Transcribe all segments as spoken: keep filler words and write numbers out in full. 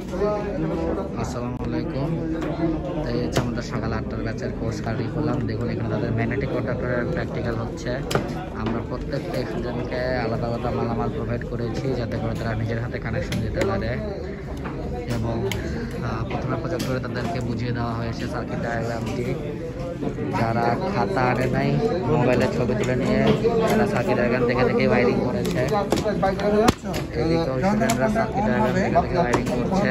আসসালামু আলাইকুম। তো এই হচ্ছে আমাদের সকাল আটটার ব্যাচের কোর্স কারিকুলাম। দেখুন এখানে তাদের ম্যাগনেটিক কন্ডাক্টরের প্র্যাকটিক্যাল হচ্ছে। আমরা প্রত্যেকটা স্টুডেন্টকে আলাদা আলাদা মালামাল প্রোভাইড করেছি যাতে করে তারা নিজের হাতে কানেকশন দিতে পারে, এবং প্রথমে প্রজেক্টরে তাদেরকে বুঝিয়ে দেওয়া হয়েছে সার্কিট ডায়াগ্রামটি। যারা খাতা আনে নাই, মোবাইলের ছবি তুলে নিয়ে তারা সার্কিট ডায়াগ্রাম দেখে দেখে ওয়ারিং করেছে। এদিকে স্টুডেন্টরা সার্কিট ডায়াগ্রাম দেখে দেখে ওয়ারিং করছে।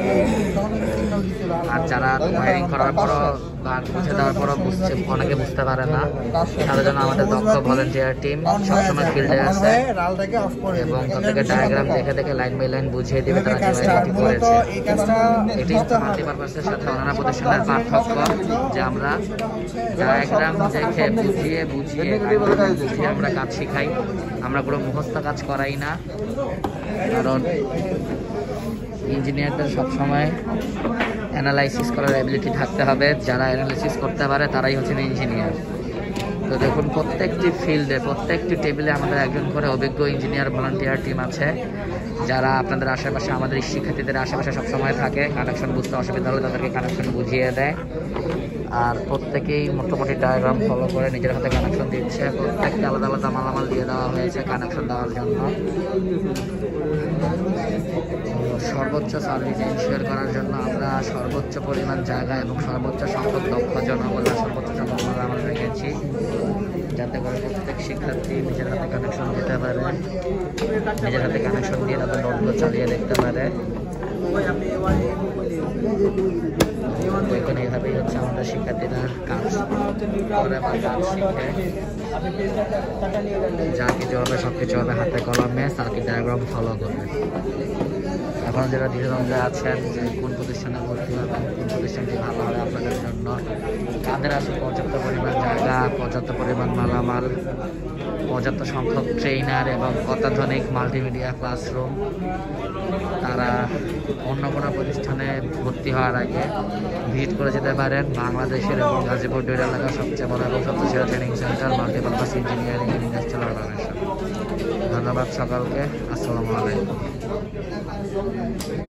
আর যারা ওয়ারিং করার পরও বা বুঝে দেওয়ার পরও বুঝছে, অনেকে বুঝতে পারে না, তাদের জন্য আমাদের দক্ষ ভলেন্টিয়ার টিম সবসময় ফিল্ডে আছে এবং তাদেরকে ডায়াগ্রাম দেখে দেখে লাইন বাই লাইন বুঝিয়ে দেবে তারা যে ওয়ারিংটি করেছে। এটি মাল্টিপারপাসের সাথে অন্যান্য প্রতিষ্ঠানের পার্থক্য যে আমরা ডায়াগ্রাম দেখে বুঝিয়ে বুঝিয়ে বুঝিয়ে আমরা কাজ শিখাই। আমরা পুরো মুখস্থ কাজ করাই না, কারণ ইঞ্জিনিয়ারদের সবসময় অ্যানালাইসিস করার অ্যাবিলিটি থাকতে হবে। যারা অ্যানালাইসিস করতে পারে তারাই হচ্ছেন ইঞ্জিনিয়ার। তো দেখুন প্রত্যেকটি ফিল্ডে প্রত্যেকটি টেবিলে আমাদের একজন করে অভিজ্ঞ ইঞ্জিনিয়ার ভলান্টিয়ার টিম আছে, যারা আপনাদের আশেপাশে আমাদের শিক্ষার্থীদের আশেপাশে সবসময় থাকে। কানেকশন বুঝতে অসুবিধা হলে তাদেরকে কানেকশন বুঝিয়ে দেয়। আর প্রত্যেকেই মোটামুটি ডায়াগ্রাম ফলো করে নিজের হাতে কানেকশন দিচ্ছে। প্রত্যেককে আলাদা আলাদা মালামাল দিয়ে দেওয়া হয়েছে কানেকশন দেওয়ার জন্য। সর্বোচ্চ সার্ভিস ইনশিওর করার জন্য আমরা সর্বোচ্চ পরিমাণ জায়গা এবং সর্বোচ্চ সংখ্যক দক্ষ জনবল সর্বোচ্চ জনবল আমরা রেখেছি, যাতে করে প্রত্যেক শিক্ষার্থী নিজের হাতে কানেকশন দিতে পারে, নিজের হাতে কানেকশন দিয়ে তাদের নোটগুলো চালিয়ে দেখতে পারে। এখানে এইভাবেই হচ্ছে আমাদের শিক্ষার্থীরা কাজ করে বা কাজ শিখে। যা কিছু হবে সব কিছু হবে হাতে কলমে, সার্কিট ডায়াগ্রাম ফলো করবে। এখন যারা দ্বিধাদ্বন্দ্বে আছেন যে কোন প্রতিষ্ঠানে ভর্তি হবেন, কোন প্রতিষ্ঠানটি ভালো হবে আপনাদের জন্য, তাদের আছে পর্যাপ্ত পরিমাণ জায়গা, পর্যাপ্ত পরিমাণ মালামাল, পর্যাপ্ত সংখ্যক ট্রেনার এবং অত্যাধুনিক মাল্টিমিডিয়া ক্লাসরুম। তারা অন্য কোনো প্রতিষ্ঠানে ভর্তি হওয়ার আগে ভিজিট করে যেতে পারেন বাংলাদেশের এবং গাজীপুর দুই এলাকার সবচেয়ে বড় এবং সবচেয়ে সেরা training centre multipurpose engineering and industrial organisation. ধন্যবাদ সকলকে। আসসালামু আলাইকুম।